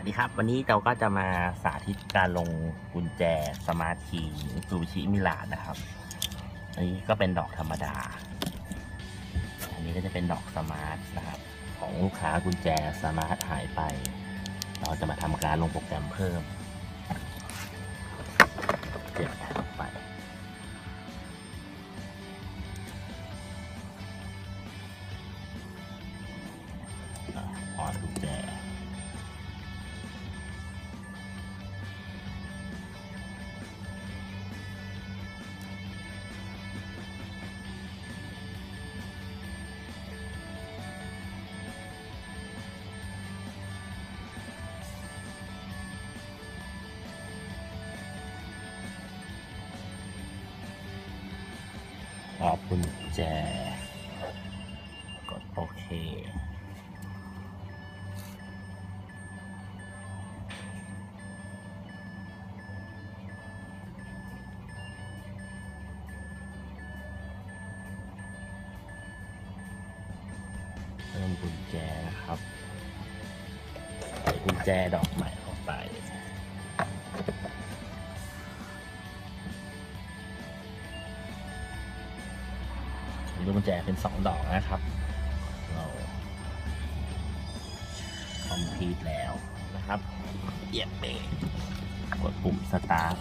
ดีครับวันนี้เราก็จะมาสาธิตการลงกุญแจสมาร์ทคีย์ซูบิชิมิลานนะครับอันนี้ก็เป็นดอกธรรมดาอันนี้ก็จะเป็นดอกสมาร์ทนะครับของลูกค้ากุญแจสมาร์ทหายไปเราจะมาทำการลงโปรแกรมเพิ่มเสียบแทนออกไปออนกุญแจออกกุญแจกดโอเคเพิ่มกุญแจนะครับใส่กุญแจดอกใหม่เข้าไปลูกกุญแจเป็น2 ดอกนะครับเราคอมพลีทแล้วนะครับเหยียบเบรกกดปุ่มสตาร์ท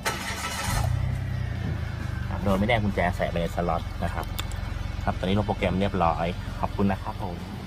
โดยไม่ได้กุญแจใส่ไปในสล็อตนะครับตอนนี้ลงโปรแกรมเรียบร้อยขอบคุณนะครับผม